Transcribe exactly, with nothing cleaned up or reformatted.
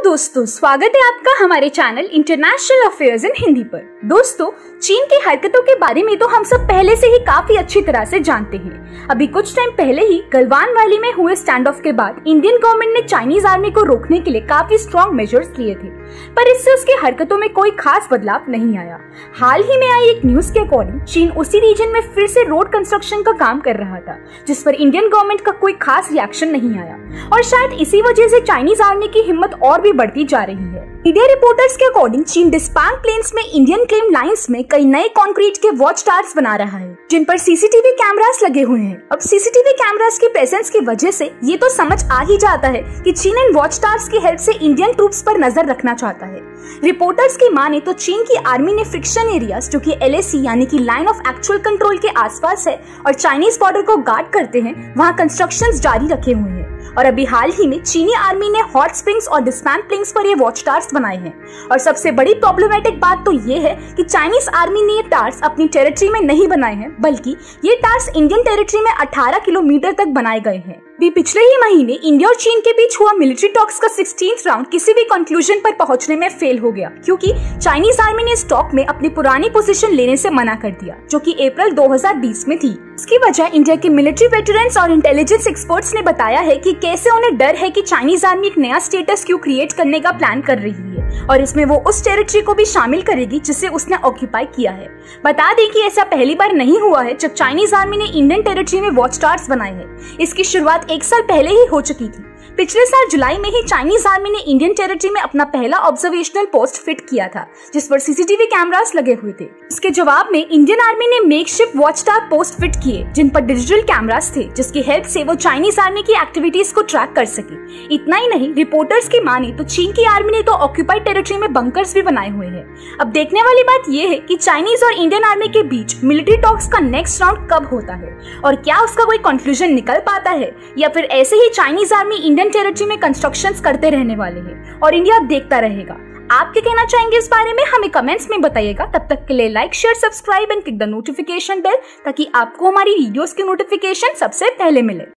दोस्तों, स्वागत है आपका हमारे channel international affairs in Hindi पर। दोस्तों, चीन की हरकतों के बारे में तो हम सब पहले से ही काफी अच्छी तरह से जानते हैं। अभी कुछ टाइम पहले ही गलवान वैली में हुए स्टैंड ऑफ के बाद इंडियन गवर्नमेंट ने चाइनीज आर्मी को रोकने के लिए काफी स्ट्रॉन्ग मेजर्स लिए थे, पर इससे उसकी हरकतों में कोई खास बदलाव नहीं आया। हाल ही में आई एक न्यूज के अकॉर्डिंग चीन उसी रीजन में फिर से रोड कंस्ट्रक्शन का काम कर रहा था, जिस पर इंडियन गवर्नमेंट का कोई खास रिएक्शन नहीं आया और शायद इसी वजह से चाइनीज आर्मी की हिम्मत और भी बढ़ती जा रही है। मीडिया रिपोर्टर्स के अकॉर्डिंग चीन डिस्पांग प्लेन्स में इंडियन क्लेम लाइंस में कई नए कंक्रीट के वॉच टावर्स बना रहा है, जिन पर सीसीटीवी कैमरास लगे हुए हैं। अब सीसीटीवी कैमरास की प्रेजेंस की वजह से ये तो समझ आ ही जाता है कि चीन इन वॉच टावर्स की हेल्प से इंडियन ट्रूप्स पर नजर रखना चाहता है। रिपोर्टर्स की माने तो चीन की आर्मी ने फ्रिक्शन एरियाज, जो कि एल ए सी यानी कि लाइन ऑफ एक्चुअल कंट्रोल के आसपास है और चाइनीज बॉर्डर को गार्ड करते हैं, वहाँ कंस्ट्रक्शंस जारी रखे हुए हैं। और अभी हाल ही में चीनी आर्मी ने हॉट स्प्रिंग्स और डिस्पैन प्लिंग्स पर ये वॉच टावर्स बनाए हैं। और सबसे बड़ी प्रॉब्लमेटिक बात तो ये है कि चाइनीज आर्मी ने ये टावर्स अपनी टेरिटरी में नहीं बनाए हैं, बल्कि ये टावर्स इंडियन टेरिटरी में अठारह किलोमीटर तक बनाए गए हैं। भी पिछले ही महीने इंडिया और चीन के बीच हुआ मिलिट्री टॉक्स का सिक्सटीन्थ राउंड किसी भी कंक्लूजन पर पहुंचने में फेल हो गया, क्योंकि चाइनीज आर्मी ने स्टॉक में अपनी पुरानी पोजीशन लेने से मना कर दिया, जो कि अप्रैल दो हज़ार बीस में थी। इसकी वजह इंडिया के मिलिट्री वेटरन्स और इंटेलिजेंस एक्सपर्ट्स ने बताया है कि कैसे उन्हें डर है कि चाइनीज आर्मी एक नया स्टेटस क्यू क्रिएट करने का प्लान कर रही है और इसमें वो उस टेरिटरी को भी शामिल करेगी जिसे उसने ऑक्यूपाई किया है। बता दें कि ऐसा पहली बार नहीं हुआ है जब चाइनीज आर्मी ने इंडियन टेरिटरी में वॉच टावर्स बनाए हैं। इसकी शुरुआत एक साल पहले ही हो चुकी थी। पिछले साल जुलाई में ही चाइनीज आर्मी ने इंडियन टेरिटरी में अपना पहला ऑब्जर्वेशनल पोस्ट फिट किया था, जिस पर सीसीटीवी कैमरास लगे हुए थे। इसके जवाब में इंडियन आर्मी ने makeshift watch tower post fit किए, जिन पर डिजिटल कैमरास थे, जिसकी हेल्प से वो चाइनीज आर्मी की एक्टिविटीज को ट्रैक कर सके। इतना ही नहीं, रिपोर्टर्स की माने तो चीन की आर्मी ने तो ऑक्यूपाइड टेरिटरी में बंकर्स भी बनाए हुए हैं। अब देखने वाली बात यह है कि चाइनीज और इंडियन आर्मी के बीच मिलिट्री टॉक्स का नेक्स्ट राउंड कब होता है और क्या उसका कोई कंक्लूजन निकल पाता है, या फिर ऐसे ही चाइनीज आर्मी इंडियन टेरिटरी में कंस्ट्रक्शंस करते रहने वाले हैं और इंडिया देखता रहेगा। आप क्या कहना चाहेंगे इस बारे में, हमें कमेंट्स में बताइएगा। तब तक के लिए like, share, subscribe and click the notification bell, ताकि आपको हमारी वीडियोस की नोटिफिकेशन सबसे पहले मिले।